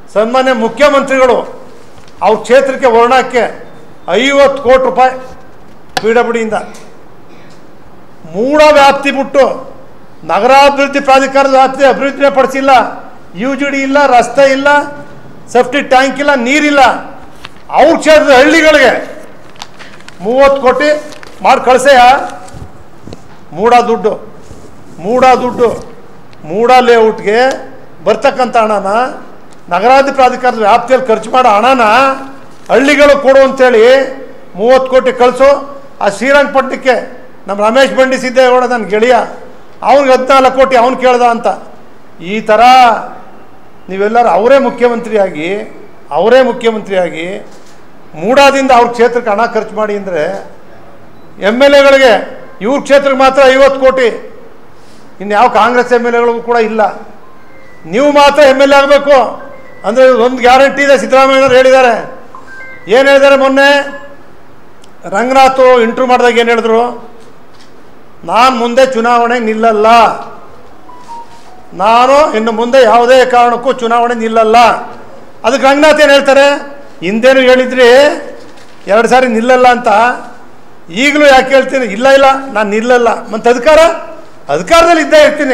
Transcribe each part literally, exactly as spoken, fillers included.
ಸನ್ಮಾನ್ಯ ಮುಖ್ಯಮಂತ್ರಿಗಳು ಅವ್ರ ಕ್ಷೇತ್ರಕ್ಕೆ ವರ್ಣಕ್ಕೆ ಐವತ್ತು ಕೋಟಿ ರೂಪಾಯಿ ಪಿ ಡಬ್ಲ್ಯೂ ಡಿಯಿಂದ ಮೂಡ ವ್ಯಾಪ್ತಿ ಬಿಟ್ಟು ನಗರಾಭಿವೃದ್ಧಿ ಪ್ರಾಧಿಕಾರದ ವ್ಯಾಪ್ತಿ ಅಭಿವೃದ್ಧಿನೇ ಪಡಿಸಿಲ್ಲ. ಯು ಜಿ ಡಿ ಇಲ್ಲ, ರಸ್ತೆ ಇಲ್ಲ, ಸೇಫ್ಟಿ ಟ್ಯಾಂಕ್ ಇಲ್ಲ, ನೀರಿಲ್ಲ. ಅವ್ರ ಕ್ಷೇತ್ರದ ಹಳ್ಳಿಗಳಿಗೆ ಮೂವತ್ತು ಕೋಟಿ ಮಾಡಿ ಕಳಿಸೆಯ ಮೂಡ ದುಡ್ಡು ಮೂಡ ದುಡ್ಡು ಮೂಡ ಲೇಔಟ್ಗೆ ಬರ್ತಕ್ಕಂಥ ಹಣನ ನಗರಾಭಿವೃದ್ಧಿ ಪ್ರಾಧಿಕಾರದ ವ್ಯಾಪ್ತಿಯಲ್ಲಿ ಖರ್ಚು ಮಾಡೋ ಹಣನ ಹಳ್ಳಿಗಳು ಕೊಡು ಅಂತೇಳಿ ಮೂವತ್ತು ಕೋಟಿ ಕಳಿಸು. ಆ ಶ್ರೀರಂಗಪಟ್ಟಣಕ್ಕೆ ನಮ್ಮ ರಮೇಶ್ ಬಂಡಿ ಸಿದ್ದೇಗೌಡ ನನ್ನ ಗೆಳೆಯ, ಅವ್ನಿಗೆ ಹದಿನಾಲ್ಕು ಕೋಟಿ ಅವ್ನು ಕೇಳ್ದ ಅಂತ. ಈ ಥರ ನೀವೆಲ್ಲರೂ ಅವರೇ ಮುಖ್ಯಮಂತ್ರಿಯಾಗಿ ಅವರೇ ಮುಖ್ಯಮಂತ್ರಿಯಾಗಿ ಮೂಡಾದಿಂದ ಅವ್ರ ಕ್ಷೇತ್ರಕ್ಕೆ ಹಣ ಖರ್ಚು ಮಾಡಿ ಅಂದರೆ ಎಮ್ ಎಲ್ ಎಗಳಿಗೆ ಇವ್ರ ಕ್ಷೇತ್ರಕ್ಕೆ ಮಾತ್ರ ಐವತ್ತು ಕೋಟಿ, ಇನ್ನು ಯಾವ ಕಾಂಗ್ರೆಸ್ ಎಮ್ ಎಲ್ ಎಗಳಿಗೂ ಕೂಡ ಇಲ್ಲ. ನೀವು ಮಾತ್ರ ಎಮ್ ಎಲ್ ಎ ಆಗಬೇಕು ಅಂದರೆ ಒಂದು ಗ್ಯಾರಂಟಿ ಇದೆ. ಸಿದ್ದರಾಮಯ್ಯನವರು ಹೇಳಿದ್ದಾರೆ. ಏನು ಹೇಳಿದ್ದಾರೆ? ಮೊನ್ನೆ ರಂಗನಾಥ್ ಇಂಟ್ರ್ಯೂ ಮಾಡಿದಾಗ ಏನು ಹೇಳಿದ್ರು? ನಾನು ಮುಂದೆ ಚುನಾವಣೆಗೆ ನಿಲ್ಲಲ್ಲ, ನಾನು ಇನ್ನು ಮುಂದೆ ಯಾವುದೇ ಕಾರಣಕ್ಕೂ ಚುನಾವಣೆ ನಿಲ್ಲಲ್ಲ. ಅದಕ್ಕೆ ರಂಗನಾಥ್ ಏನು ಹೇಳ್ತಾರೆ? ಹಿಂದೇನು ಹೇಳಿದ್ರಿ ಎರಡು ಸಾರಿ ನಿಲ್ಲಲ್ಲ ಅಂತ, ಈಗಲೂ ಯಾಕೆ ಹೇಳ್ತೀನಿ ಇಲ್ಲ ಇಲ್ಲ ನಾನು ನಿಲ್ಲಲ್ಲ. ಮತ್ತು ಅಧಿಕಾರ ಅಧಿಕಾರದಲ್ಲಿ ಇದ್ದೇ ಇರ್ತೀನಿ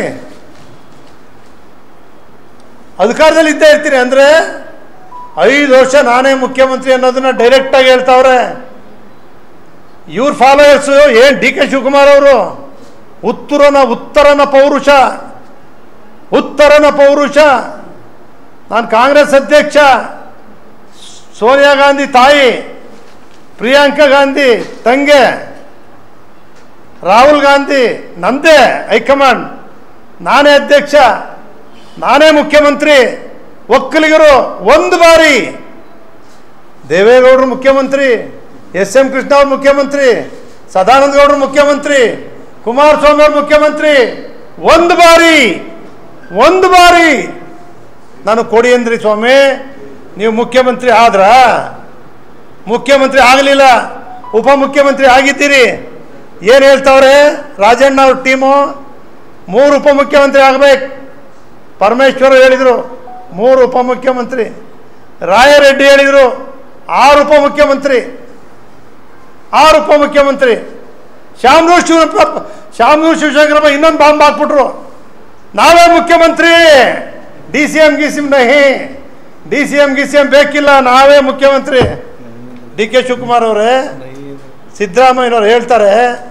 ಅಧಿಕಾರದಲ್ಲಿ ಇದ್ದೇ ಇರ್ತೀನಿ ಅಂದರೆ ಐದು ವರ್ಷ ನಾನೇ ಮುಖ್ಯಮಂತ್ರಿ ಅನ್ನೋದನ್ನ ಡೈರೆಕ್ಟಾಗಿ ಹೇಳ್ತಾವ್ರೆ. ಇವ್ರ ಫಾಲೋಯರ್ಸು ಏನು ಡಿ ಕೆ ಶಿವಕುಮಾರ್ ಅವರು ಉತ್ತರನ ಉತ್ತರನ ಪೌರುಷ ಉತ್ತರನ ಪೌರುಷ ನಾನು ಕಾಂಗ್ರೆಸ್ ಅಧ್ಯಕ್ಷ, ಸೋನಿಯಾ ಗಾಂಧಿ ತಾಯಿ, ಪ್ರಿಯಾಂಕಾ ಗಾಂಧಿ ತಂಗೆ, ರಾಹುಲ್ ಗಾಂಧಿ ನಂದೇ ಹೈಕಮಾಂಡ್, ನಾನೇ ಅಧ್ಯಕ್ಷ, ನಾನೇ ಮುಖ್ಯಮಂತ್ರಿ. ಒಕ್ಕಲಿಗರು ಒಂದು ಬಾರಿ ದೇವೇಗೌಡರು ಮುಖ್ಯಮಂತ್ರಿ, ಎಸ್ ಎಂ ಕೃಷ್ಣ ಅವರು ಮುಖ್ಯಮಂತ್ರಿ, ಸದಾನಂದ ಗೌಡರು ಮುಖ್ಯಮಂತ್ರಿ, ಕುಮಾರಸ್ವಾಮಿ ಅವರು ಮುಖ್ಯಮಂತ್ರಿ. ಒಂದು ಬಾರಿ ಒಂದು ಬಾರಿ ನಾನು ಕೊಡಿ ಅಂದ್ರಿ ಸ್ವಾಮಿ, ನೀವು ಮುಖ್ಯಮಂತ್ರಿ ಆದ್ರ? ಮುಖ್ಯಮಂತ್ರಿ ಆಗಲಿಲ್ಲ, ಉಪಮುಖ್ಯಮಂತ್ರಿ ಆಗಿದ್ದೀರಿ. ಏನು ಹೇಳ್ತಾವ್ರೆ ರಾಜಣ್ಣ ಅವ್ರ ಟೀಮು? ಮೂರು ಉಪಮುಖ್ಯಮಂತ್ರಿ ಆಗಬೇಕು. ಪರಮೇಶ್ವರ್ ಹೇಳಿದರು ಮೂರು ಉಪಮುಖ್ಯಮಂತ್ರಿ. ರಾಯರೆಡ್ಡಿ ಹೇಳಿದರು ಆರು ಉಪಮುಖ್ಯಮಂತ್ರಿ ಆರು ಉಪಮುಖ್ಯಮಂತ್ರಿ ಶಾಮನೂರು ಶಿವ ಶಾಮನೂರು ಶಿವಶಂಕರಪ್ಪ ಇನ್ನೊಂದು ಬಾಂಬ್ ಹಾಕ್ಬಿಟ್ರು. ನಾವೇ ಮುಖ್ಯಮಂತ್ರಿ, ಡಿ ಸಿ ಎಂ ಗಿ ಸಿ ಎಂ ನಹಿ, ಡಿ ಸಿ ಎಂ ಗಿ ಸಿ ಎಂ ಬೇಕಿಲ್ಲ, ನಾವೇ ಮುಖ್ಯಮಂತ್ರಿ. ಡಿ ಕೆ ಶಿವಕುಮಾರ್ ಅವರೇ, ಸಿದ್ದರಾಮಯ್ಯನವ್ರು ಹೇಳ್ತಾರೆ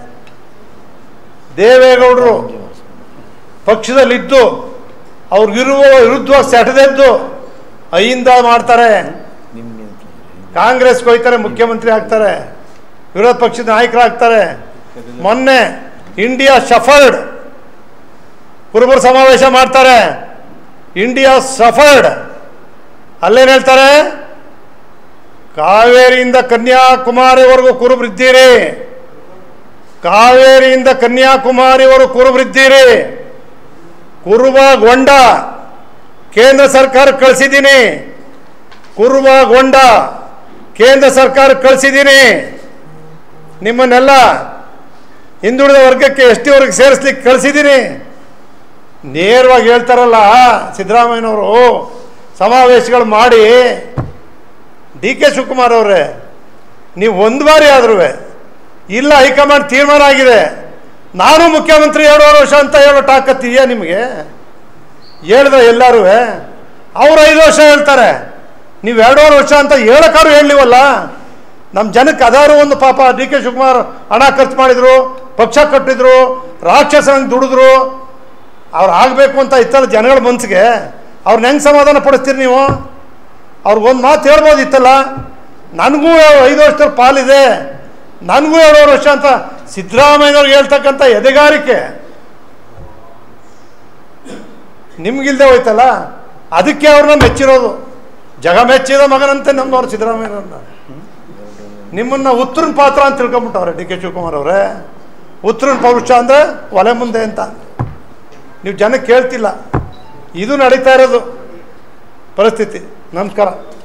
ದೇವೇಗೌಡರು ಪಕ್ಷದಲ್ಲಿದ್ದು ಅವ್ರಿಗಿರುವ ವಿರುದ್ಧವಾಗಿ ಸೆಟದೆದ್ದು ಅಹಿಂದ ಮಾಡ್ತಾರೆ, ಕಾಂಗ್ರೆಸ್ಗೆ ಹೋಗ್ತಾರೆ, ಮುಖ್ಯಮಂತ್ರಿ ಆಗ್ತಾರೆ, ವಿರೋಧ ಪಕ್ಷದ ನಾಯಕರಾಗ್ತಾರೆ. ಮೊನ್ನೆ ಇಂಡಿಯಾ ಶಫರ್ಡ್ ಕುರುಬರು ಸಮಾವೇಶ ಮಾಡ್ತಾರೆ. ಇಂಡಿಯಾ ಸಫರ್ಡ್ ಅಲ್ಲೇನು ಹೇಳ್ತಾರೆ? ಕಾವೇರಿಯಿಂದ ಕನ್ಯಾಕುಮಾರಿವರೆಗೂ ಕುರುಬರಿದ್ದೀರಿ, ಕಾವೇರಿಯಿಂದ ಕನ್ಯಾಕುಮಾರಿವರೆಗೂ ಕುರುಬರಿದ್ದೀರಿ. ಕುರುಬಗೊಂಡ ಕೇಂದ್ರ ಸರ್ಕಾರ ಕಳಿಸಿದ್ದೀನಿ, ಕುರುಬಗೊಂಡ ಕೇಂದ್ರ ಸರ್ಕಾರ ಕಳಿಸಿದ್ದೀನಿ. ನಿಮ್ಮನ್ನೆಲ್ಲ ಹಿಂದುಳಿದ ವರ್ಗಕ್ಕೆ ಎಸ್ ಟಿ ವರ್ಗಕ್ಕೆ ಸೇರಿಸ್ಲಿಕ್ಕೆ ಕಳಿಸಿದ್ದೀನಿ. ನೇರವಾಗಿ ಹೇಳ್ತಾರಲ್ಲ ಸಿದ್ದರಾಮಯ್ಯನವರು ಸಮಾವೇಶಗಳು ಮಾಡಿ. ಡಿ ಕೆ ಶಿವಕುಮಾರ್ ಅವರೇ, ನೀವು ಒಂದು ಬಾರಿ ಆದ್ರೂ ಇಲ್ಲ ಹೈಕಮಾಂಡ್ ತೀರ್ಮಾನ ಆಗಿದೆ, ನಾನು ಮುಖ್ಯಮಂತ್ರಿ ಎರಡೂವರೆ ವರ್ಷ ಅಂತ ಹೇಳೋ ತಾಕತ್ತಿದೆಯಾ ನಿಮಗೆ? ಹೇಳಿದ್ರೆ ಎಲ್ಲರೂ ಅವ್ರು ಐದು ವರ್ಷ ಹೇಳ್ತಾರೆ, ನೀವು ಎರಡೂವರೆ ವರ್ಷ ಅಂತ ಹೇಳೋಕ್ಕಾರು ಹೇಳಲಿವಲ್ಲ. ನಮ್ಮ ಜನಕ್ಕೆ ಅದಾರು ಒಂದು ಪಾಪ ಡಿ ಕೆ ಶಿವಕುಮಾರ್ ಹಣ ಖರ್ಚು ಮಾಡಿದ್ರು, ಪಕ್ಷ ಕಟ್ಟಿದ್ರು, ರಾಕ್ಷಸಂಗೆ ದುಡಿದ್ರು, ಅವ್ರು ಆಗಬೇಕು ಅಂತ ಇತ್ತಲ್ಲ ಜನಗಳ ಮನಸ್ಸಿಗೆ, ಅವ್ರನ್ನ ಹೆಂಗೆ ಸಮಾಧಾನ ಪಡಿಸ್ತೀರಿ ನೀವು? ಅವ್ರಿಗೊಂದು ಮಾತು ಹೇಳ್ಬೋದು ಇತ್ತಲ್ಲ, ನನಗೂ ಐದು ವರ್ಷದ ಪಾಲಿದೆ, ನನಗೂ ಎರಡೂವರೆ ವರ್ಷ ಅಂತ ಸಿದ್ದರಾಮಯ್ಯನವ್ರಿಗೆ ಹೇಳ್ತಕ್ಕಂಥ ಎದೆಗಾರಿಕೆ ನಿಮ್ಗಿಲ್ದೆ ಹೋಯ್ತಲ್ಲ. ಅದಕ್ಕೆ ಅವ್ರನ್ನ ಮೆಚ್ಚಿರೋದು. ಜಗ ಮೆಚ್ಚಿದ ಮಗನಂತೆ ನಮ್ಮವ್ರು ಸಿದ್ದರಾಮಯ್ಯನವ್ರನ್ನ. ನಿಮ್ಮನ್ನ ಉತ್ತರನ ಪಾತ್ರ ಅಂತ ತಿಳ್ಕೊಂಬಿಟ್ಟವ್ರೆ ಡಿ ಕೆ ಶಿವಕುಮಾರ್ ಅವರೇ. ಉತ್ತರನ ಪೌರುಷ ಅಂದರೆ ಒಲೆ ಮುಂದೆ ಅಂತ ನೀವು ಜನಕ್ಕೆ ಕೇಳ್ತಿಲ್ಲ. ಇದು ನಡೀತಾ ಇರೋದು ಪರಿಸ್ಥಿತಿ. ನಮಸ್ಕಾರ.